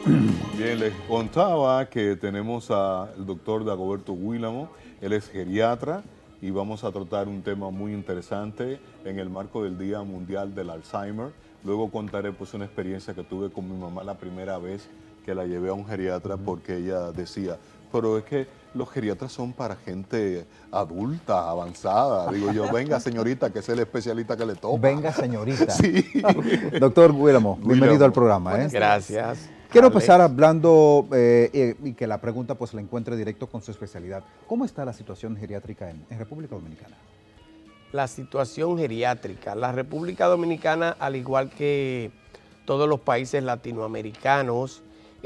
Bien, les contaba que tenemos al doctor Dagoberto Guílamo, él es geriatra y vamos a tratar un tema muy interesante en el marco del Día Mundial del Alzheimer. Luego contaré pues una experiencia que tuve con mi mamá la primera vez que la llevé a un geriatra porque ella decía, pero es que los geriatras son para gente adulta, avanzada. Digo yo, venga señorita, que es el especialista que le toca. Venga señorita. Sí. Doctor Guílamo, bienvenido al programa. Gracias. Quiero Alex. empezar hablando y que la pregunta pues la encuentre directo con su especialidad. ¿Cómo está la situación geriátrica en República Dominicana? La situación geriátrica. La República Dominicana, al igual que todos los países latinoamericanos,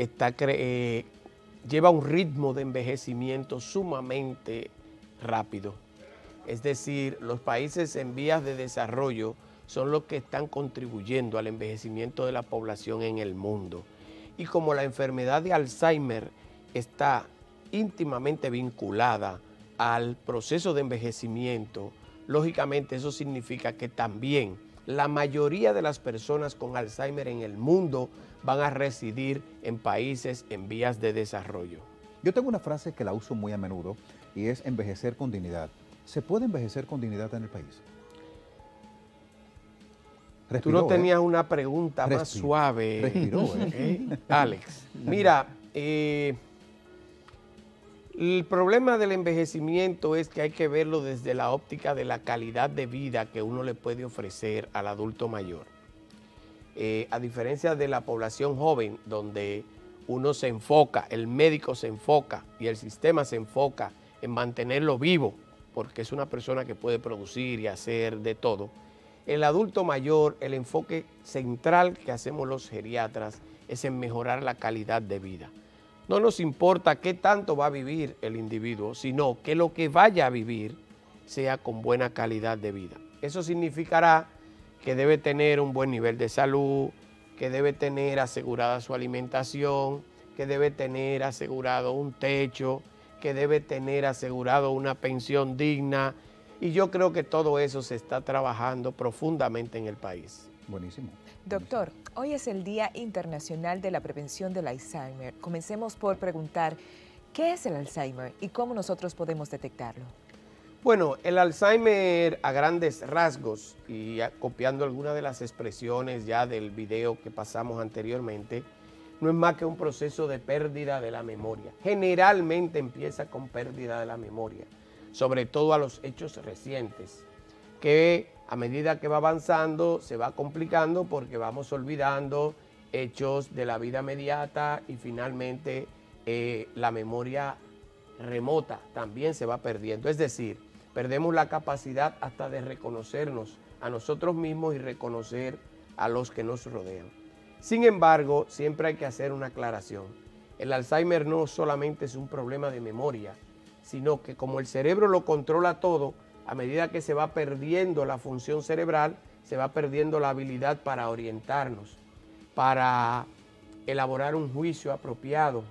lleva un ritmo de envejecimiento sumamente rápido. Es decir, los países en vías de desarrollo son los que están contribuyendo al envejecimiento de la población en el mundo. Y como la enfermedad de Alzheimer está íntimamente vinculada al proceso de envejecimiento, lógicamente eso significa que también la mayoría de las personas con Alzheimer en el mundo van a residir en países en vías de desarrollo. Yo tengo una frase que la uso muy a menudo y es envejecer con dignidad. ¿Se puede envejecer con dignidad en el país? Tú no tenías una pregunta más suave. Respiró, Alex, mira, el problema del envejecimiento es que hay que verlo desde la óptica de la calidad de vida que uno le puede ofrecer al adulto mayor. A diferencia de la población joven, donde uno se enfoca, el médico se enfoca y el sistema se enfoca en mantenerlo vivo, porque es una persona que puede producir y hacer de todo. El adulto mayor, el enfoque central que hacemos los geriatras es en mejorar la calidad de vida. No nos importa qué tanto va a vivir el individuo, sino que lo que vaya a vivir sea con buena calidad de vida. Eso significará que debe tener un buen nivel de salud, que debe tener asegurada su alimentación, que debe tener asegurado un techo, que debe tener asegurado una pensión digna. Y yo creo que todo eso se está trabajando profundamente en el país. Buenísimo. Doctor, hoy es el Día Internacional de la Prevención del Alzheimer. Comencemos por preguntar, ¿qué es el Alzheimer y cómo nosotros podemos detectarlo? Bueno, el Alzheimer a grandes rasgos, y copiando algunas de las expresiones ya del video que pasamos anteriormente, no es más que un proceso de pérdida de la memoria. Generalmente empieza con pérdida de la memoria, sobre todo a los hechos recientes, que a medida que va avanzando se va complicando porque vamos olvidando hechos de la vida inmediata y finalmente la memoria remota también se va perdiendo. Es decir, perdemos la capacidad hasta de reconocernos a nosotros mismos y reconocer a los que nos rodean. Sin embargo, siempre hay que hacer una aclaración. El Alzheimer no solamente es un problema de memoria, sino que como el cerebro lo controla todo, a medida que se va perdiendo la función cerebral, se va perdiendo la habilidad para orientarnos, para elaborar un juicio apropiado,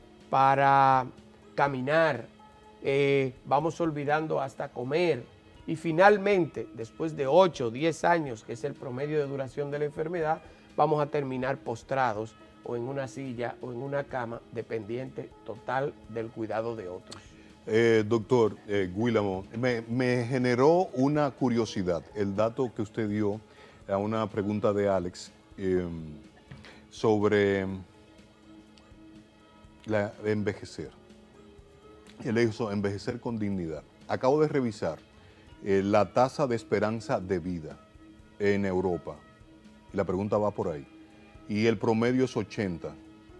para caminar, vamos olvidando hasta comer y finalmente, después de 8 o 10 años, que es el promedio de duración de la enfermedad, vamos a terminar postrados o en una silla o en una cama, dependiente total del cuidado de otros. Doctor Guílamo, me generó una curiosidad el dato que usted dio a una pregunta de Alex sobre envejecer. Él hizo envejecer con dignidad. Acabo de revisar la tasa de esperanza de vida en Europa. Y la pregunta va por ahí. Y el promedio es 80.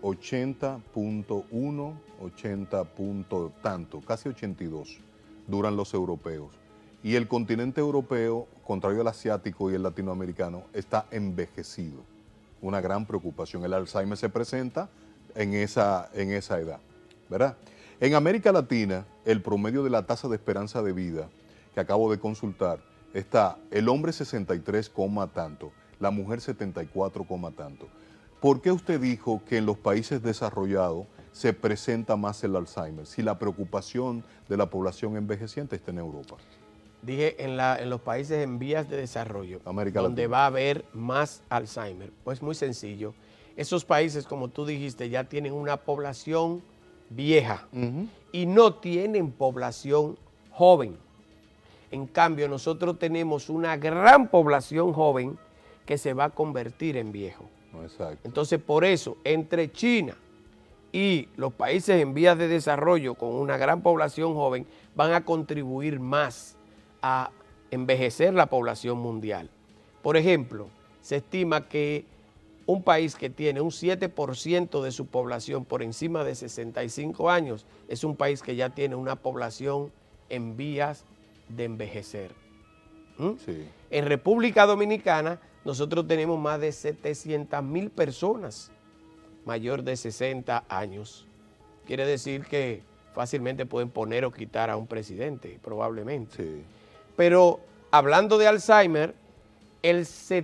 80.1, 80 punto tanto, casi 82 duran los europeos. Y el continente europeo, contrario al asiático y el latinoamericano, está envejecido. Una gran preocupación. El Alzheimer se presenta en esa edad, ¿verdad? En América Latina, el promedio de la tasa de esperanza de vida que acabo de consultar está el hombre 63, tanto, la mujer 74, tanto. ¿Por qué usted dijo que en los países desarrollados se presenta más el Alzheimer si la preocupación de la población envejeciente está en Europa? Dije en los países en vías de desarrollo, América donde Latina va a haber más Alzheimer. Pues muy sencillo. esos países, como tú dijiste, ya tienen una población vieja y no tienen población joven. En cambio, nosotros tenemos una gran población joven que se va a convertir en viejo. Exacto. Entonces, por eso, entre China y los países en vías de desarrollo con una gran población joven van a contribuir más a envejecer la población mundial. Por ejemplo, se estima que un país que tiene un 7% de su población por encima de 65 años es un país que ya tiene una población en vías de envejecer. Sí. En República Dominicana nosotros tenemos más de 700,000 personas mayor de 60 años. Quiere decir que fácilmente pueden poner o quitar a un presidente, probablemente. Sí. Pero hablando de Alzheimer, el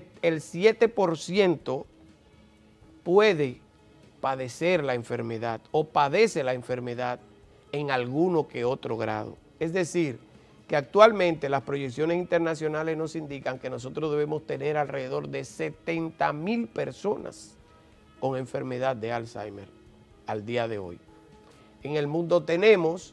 7% puede padecer la enfermedad o padece la enfermedad en alguno que otro grado. Es decir, que actualmente las proyecciones internacionales nos indican que nosotros debemos tener alrededor de 70,000 personas con enfermedad de Alzheimer al día de hoy. En el mundo tenemos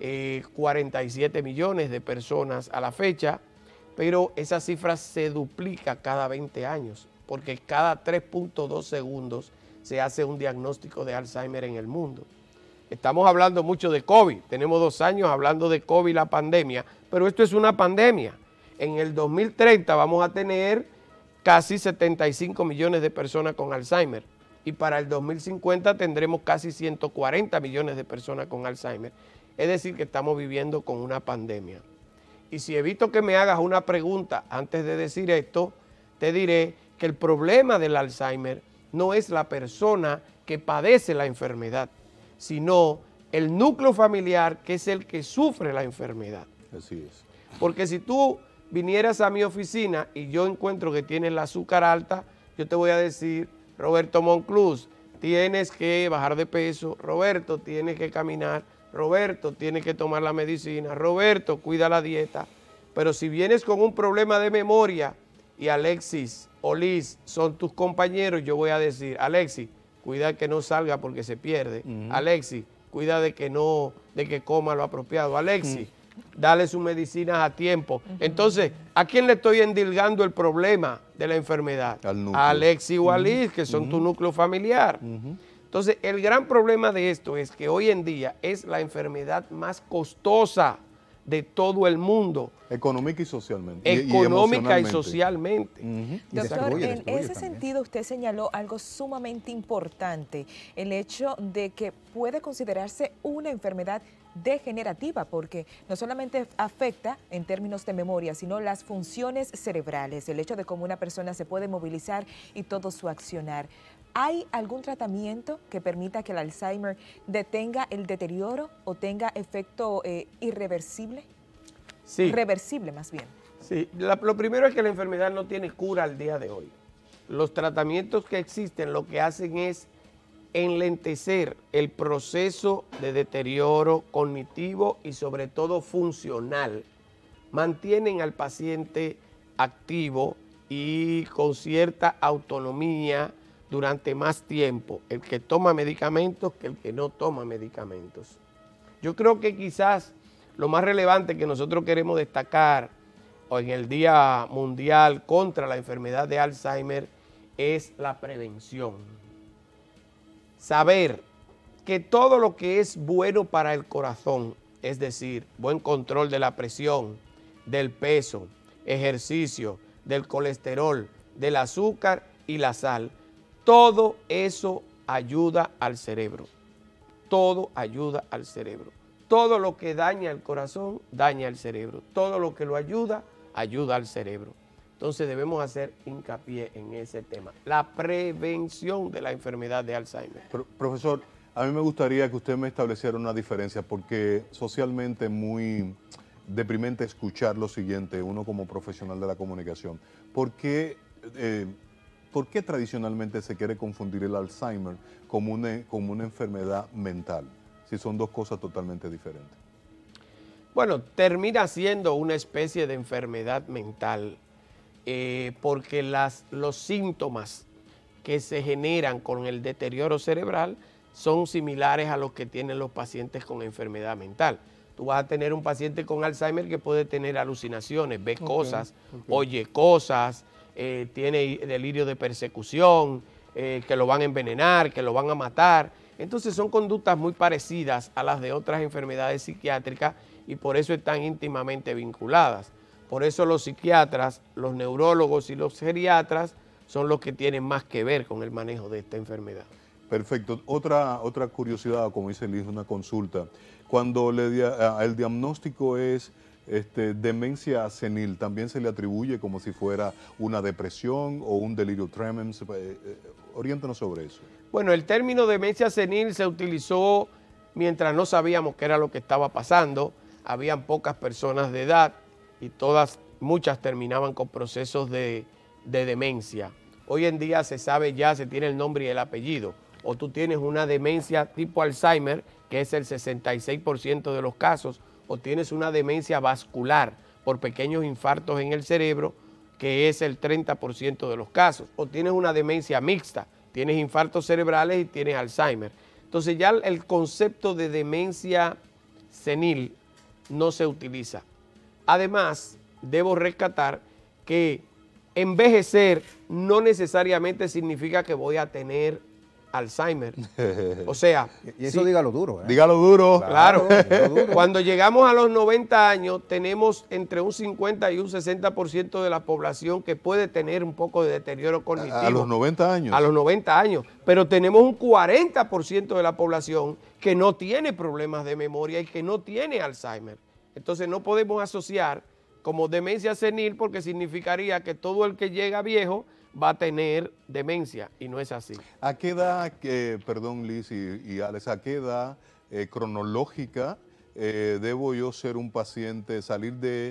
47 millones de personas a la fecha, pero esa cifra se duplica cada 20 años, porque cada 3.2 segundos se hace un diagnóstico de Alzheimer en el mundo. Estamos hablando mucho de COVID, tenemos 2 años hablando de COVID, la pandemia, pero esto es una pandemia. En el 2030 vamos a tener casi 75 millones de personas con Alzheimer y para el 2050 tendremos casi 140 millones de personas con Alzheimer. Es decir, que estamos viviendo con una pandemia. Y si evito que me hagas una pregunta antes de decir esto, te diré que el problema del Alzheimer no es la persona que padece la enfermedad, sino el núcleo familiar que es el que sufre la enfermedad. Así es. Porque si tú vinieras a mi oficina y yo encuentro que tienes el azúcar alta, yo te voy a decir, Roberto Monclús, tienes que bajar de peso, Roberto, tienes que caminar, Roberto, tienes que tomar la medicina, Roberto, cuida la dieta. Pero si vienes con un problema de memoria y Alexis o Liz son tus compañeros, yo voy a decir, Alexis, cuida que no salga porque se pierde. Alexis, cuida de que coma lo apropiado. Alexis, dale sus medicinas a tiempo. Entonces, ¿a quién le estoy endilgando el problema de la enfermedad? Al núcleo. A Alexis o a Liz, que son tu núcleo familiar. Entonces, el gran problema de esto es que hoy en día es la enfermedad más costosa de todo el mundo. Económica y socialmente. Económica y emocionalmente. socialmente. Doctor, en ese también. sentido usted señaló algo sumamente importante, el hecho de que puede considerarse una enfermedad degenerativa, porque no solamente afecta en términos de memoria, sino las funciones cerebrales, el hecho de cómo una persona se puede movilizar y todo su accionar. ¿Hay algún tratamiento que permita que el Alzheimer detenga el deterioro o tenga efecto irreversible? Sí. Reversible, más bien. Sí, lo primero es que la enfermedad no tiene cura al día de hoy. Los tratamientos que existen lo que hacen es enlentecer el proceso de deterioro cognitivo y sobre todo funcional. Mantienen al paciente activo y con cierta autonomía durante más tiempo, el que toma medicamentos que el que no toma medicamentos. Yo creo que quizás lo más relevante que nosotros queremos destacar hoy en el Día Mundial contra la enfermedad de Alzheimer es la prevención. Saber que todo lo que es bueno para el corazón, es decir, buen control de la presión, del peso, ejercicio, del colesterol, del azúcar y la sal, todo eso ayuda al cerebro. Todo ayuda al cerebro. Todo lo que daña el corazón, daña el cerebro. Todo lo que lo ayuda, ayuda al cerebro. Entonces debemos hacer hincapié en ese tema. La prevención de la enfermedad de Alzheimer. Profesor, a mí me gustaría que usted me estableciera una diferencia, porque socialmente es muy deprimente escuchar lo siguiente, uno como profesional de la comunicación. ¿Por qué tradicionalmente se quiere confundir el Alzheimer como una enfermedad mental, si son dos cosas totalmente diferentes? Bueno, termina siendo una especie de enfermedad mental porque los síntomas que se generan con el deterioro cerebral son similares a los que tienen los pacientes con enfermedad mental. Tú vas a tener un paciente con Alzheimer que puede tener alucinaciones, ve cosas, oye cosas, tiene delirio de persecución, que lo van a envenenar, que lo van a matar. Entonces son conductas muy parecidas a las de otras enfermedades psiquiátricas y por eso están íntimamente vinculadas. Por eso los psiquiatras, los neurólogos y los geriatras son los que tienen más que ver con el manejo de esta enfermedad. Perfecto. Otra curiosidad, como dice Liz, una consulta. Cuando el diagnóstico es demencia senil, ¿también se le atribuye como si fuera una depresión o un delirio tremens? Oriéntanos sobre eso. Bueno, el término demencia senil se utilizó mientras no sabíamos qué era lo que estaba pasando. Habían pocas personas de edad y muchas terminaban con procesos de demencia. Hoy en día se sabe ya, se tiene el nombre y el apellido. O tú tienes una demencia tipo Alzheimer, que es el 66% de los casos, o tienes una demencia vascular por pequeños infartos en el cerebro, que es el 30% de los casos, o tienes una demencia mixta, tienes infartos cerebrales y tienes Alzheimer. Entonces ya el concepto de demencia senil no se utiliza. Además, debo rescatar que envejecer no necesariamente significa que voy a tener Alzheimer. O sea... Y eso dígalo duro. Dígalo duro. Claro. Duro. Cuando llegamos a los 90 años, tenemos entre un 50 y un 60% de la población que puede tener un poco de deterioro cognitivo. A los 90 años. A los 90 años. Pero tenemos un 40% de la población que no tiene problemas de memoria y que no tiene Alzheimer. Entonces no podemos asociar como demencia senil porque significaría que todo el que llega viejo va a tener demencia y no es así. ¿A qué edad, perdón Liz y Alex, a qué edad cronológica debo yo ser un paciente, salir de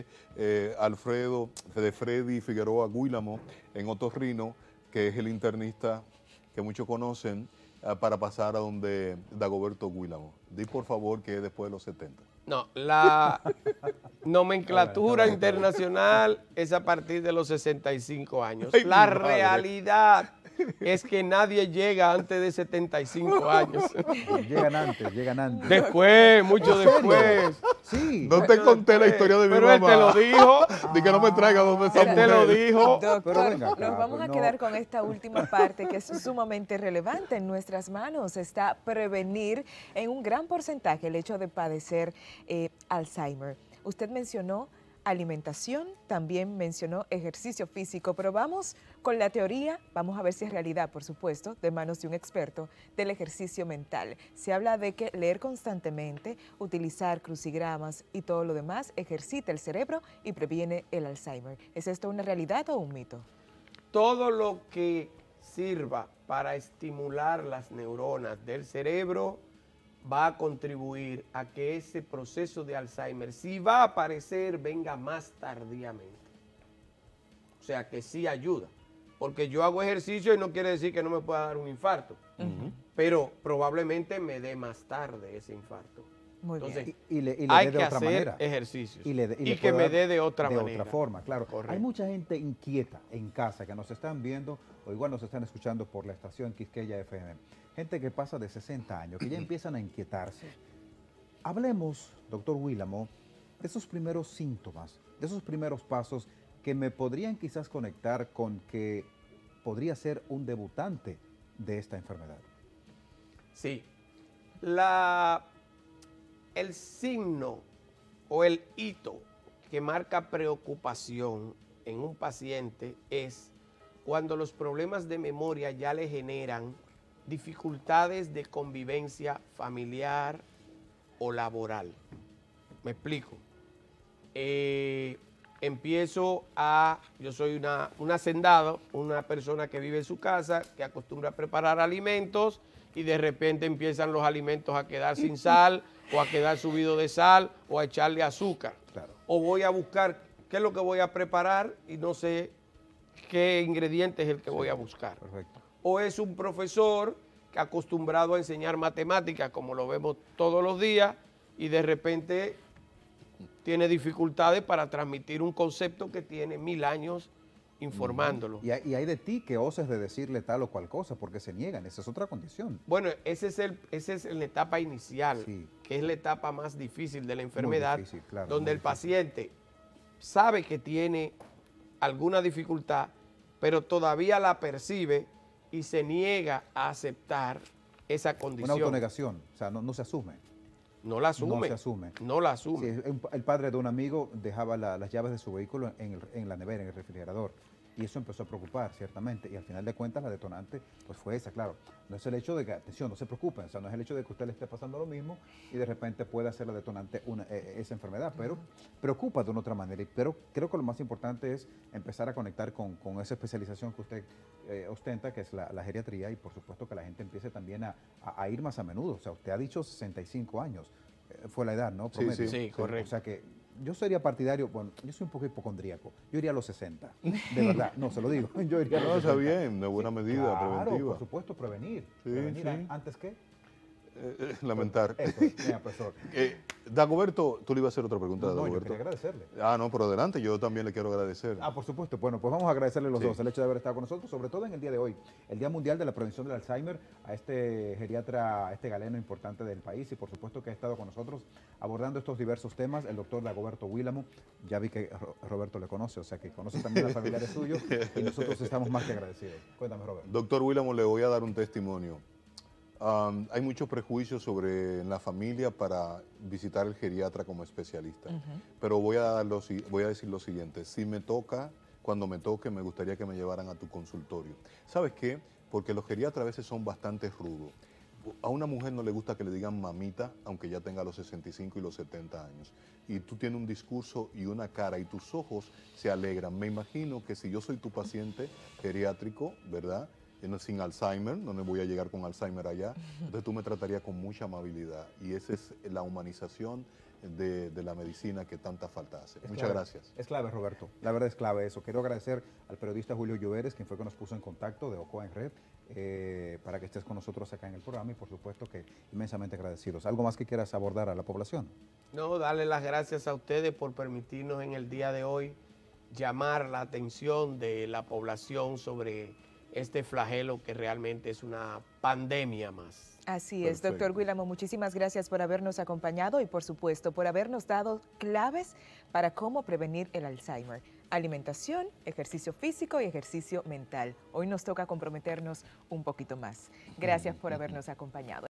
Freddy Figueroa Guílamo en Otorrino, que es el internista que muchos conocen, para pasar a donde Dagoberto Guílamo? Di por favor que es después de los 70. No, la nomenclatura internacional es a partir de los 65 años. La realidad es que nadie llega antes de 75 años. Llegan antes. Después, mucho después. Sí. No te conté la historia de mi Pero mamá. él te lo dijo. Di que no me traiga donde esa Él te lo mujer. dijo. Pero Doctor, venga acá, nos vamos a no. quedar con esta última parte que es sumamente relevante. En nuestras manos está prevenir en un gran porcentaje el hecho de padecer Alzheimer. Usted mencionó alimentación, también mencionó ejercicio físico, pero vamos con la teoría, vamos a ver si es realidad, por supuesto, de manos de un experto, del ejercicio mental. Se habla de que leer constantemente, utilizar crucigramas y todo lo demás ejercita el cerebro y previene el Alzheimer. ¿Es esto una realidad o un mito? Todo lo que sirva para estimular las neuronas del cerebro va a contribuir a que ese proceso de Alzheimer, si va a aparecer, venga más tardíamente. O sea, que sí ayuda. Porque yo hago ejercicio y no quiere decir que no me pueda dar un infarto. Pero probablemente me dé más tarde ese infarto. Muy Entonces, bien. Y le hay dé de que otra hacer manera. ejercicios. Y le que puede me dar dé de otra manera. De otra forma, claro. Correcto. Hay mucha gente inquieta en casa que nos están viendo o igual nos están escuchando por la estación Quisqueya FM. Gente que pasa de 60 años, que ya empiezan a inquietarse. Hablemos, doctor Guílamo, de esos primeros síntomas, de esos primeros pasos que me podrían quizás conectar con que podría ser un debutante de esta enfermedad. Sí. El signo o el hito que marca preocupación en un paciente es cuando los problemas de memoria ya le generan dificultades de convivencia familiar o laboral. Me explico. Yo soy un hacendado, una persona que vive en su casa, que acostumbra a preparar alimentos y de repente empiezan los alimentos a quedar sin sal o a quedar subido de sal o a echarle azúcar. Claro. O voy a buscar qué es lo que voy a preparar y no sé qué ingrediente es el que voy a buscar. Perfecto. O es un profesor que acostumbrado a enseñar matemáticas, como lo vemos todos los días, y de repente tiene dificultades para transmitir un concepto que tiene 1000 años informándolo. Y hay de ti que oses de decirle tal o cual cosa, porque se niegan, esa es otra condición. Bueno, esa es la etapa inicial, Sí. que es la etapa más difícil de la enfermedad, difícil, claro, donde muy el difícil. paciente sabe que tiene alguna dificultad, pero todavía la percibe y se niega a aceptar esa Una condición. autonegación, o sea, no se asume. No la asume. No se asume. No la asume. Sí, el padre de un amigo dejaba las llaves de su vehículo en la nevera, en el refrigerador. Y eso empezó a preocupar, ciertamente. Y al final de cuentas, la detonante pues fue esa, claro. No es el hecho de que, atención, no se preocupen, o sea, no es el hecho de que a usted le esté pasando lo mismo y de repente pueda ser la detonante esa enfermedad, pero preocupa de una otra manera. Pero creo que lo más importante es empezar a conectar con esa especialización que usted ostenta, que es la geriatría, y por supuesto que la gente empiece también a ir más a menudo. O sea, usted ha dicho 65 años, fue la edad, ¿no? Promedio. Sí, correcto. O sea que yo sería partidario, bueno, yo soy un poco hipocondríaco, yo iría a los 60, de verdad, no, se lo digo, yo iría a los No, 60. está bien, de buena medida, Claro, preventiva. por supuesto, prevenir. Sí, prevenir sí. antes que... Lamentar. Eso, señor profesor. Dagoberto, tú le ibas a hacer otra pregunta, No, yo Dagoberto. quería agradecerle. No, pero adelante, yo también le quiero agradecer. Por supuesto. Bueno, pues vamos a agradecerle los Sí. dos el hecho de haber estado con nosotros, sobre todo en el día de hoy, el Día Mundial de la Prevención del Alzheimer, a este geriatra, a este galeno importante del país, y por supuesto que ha estado con nosotros abordando estos diversos temas, el doctor Dagoberto Huílamo. Ya vi que Roberto le conoce, o sea que conoce también a familiares suyos, y nosotros estamos más que agradecidos. Cuéntame, Roberto. Doctor Willamo, le voy a dar un testimonio. Hay muchos prejuicios sobre la familia para visitar el geriatra como especialista, pero voy a decir lo siguiente: si me toca, cuando me toque, me gustaría que me llevaran a tu consultorio. ¿Sabes qué? Porque los geriatras a veces son bastante rudos. A una mujer no le gusta que le digan mamita, aunque ya tenga los 65 y los 70 años. Y tú tienes un discurso y una cara y tus ojos se alegran. Me imagino que si yo soy tu paciente geriátrico, ¿verdad?, sin Alzheimer, no me voy a llegar con Alzheimer allá, entonces tú me tratarías con mucha amabilidad, y esa es la humanización de la medicina que tanta falta hace. Muchas gracias. Es clave, Roberto. La verdad es clave eso. Quiero agradecer al periodista Julio Lloveres, quien fue que nos puso en contacto de OCOA en Red, para que estés con nosotros acá en el programa, y por supuesto que inmensamente agradecidos. ¿Algo más que quieras abordar a la población? No, darle las gracias a ustedes por permitirnos en el día de hoy llamar la atención de la población sobre este flagelo que realmente es una pandemia más. Así es, Perfecto. doctor Huílamo, muchísimas gracias por habernos acompañado y por supuesto por habernos dado claves para cómo prevenir el Alzheimer. Alimentación, ejercicio físico y ejercicio mental. Hoy nos toca comprometernos un poquito más. Gracias por habernos acompañado.